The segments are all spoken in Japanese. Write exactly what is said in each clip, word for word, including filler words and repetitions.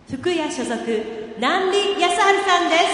福屋所属南里康晴さんです。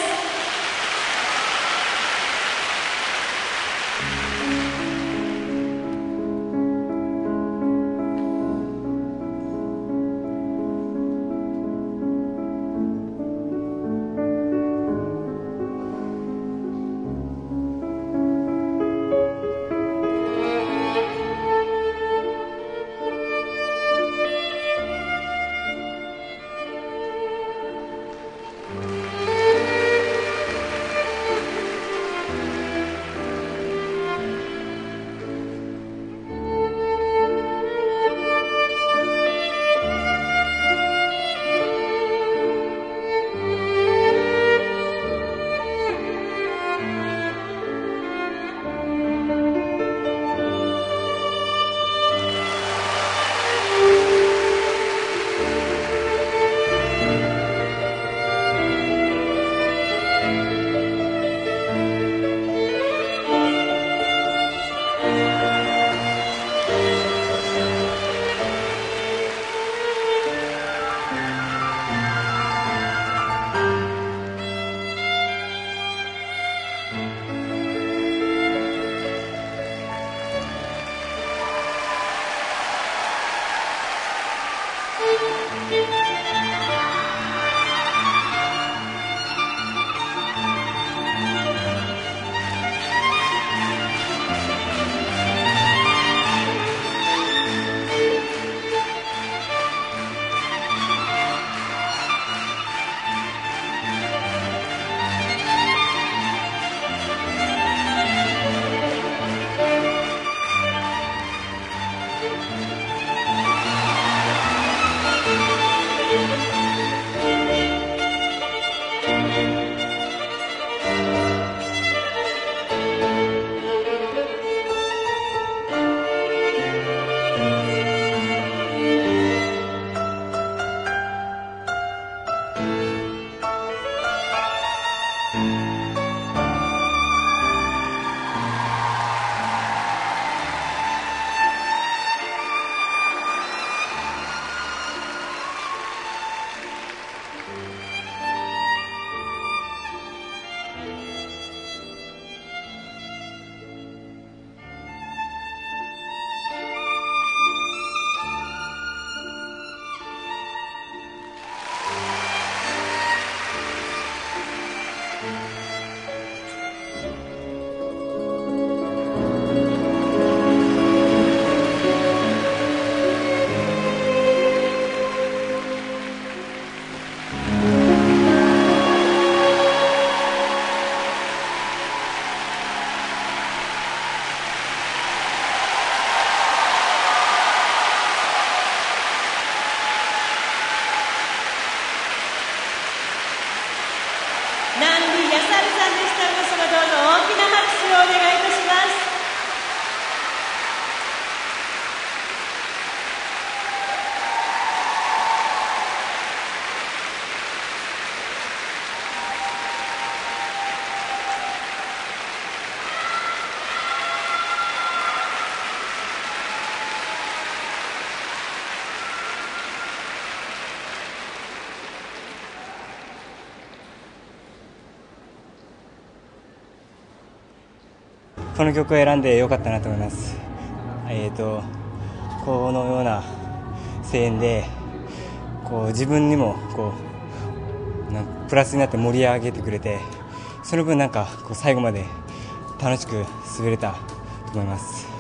南里康晴さんでした。皆様どうぞ大きな拍手をお願いいたします。 この曲を選んでよかったなと思います。えーと、このような声援でこう自分にもこうなんかプラスになって盛り上げてくれて、その分なんかこう最後まで楽しく滑れたと思います。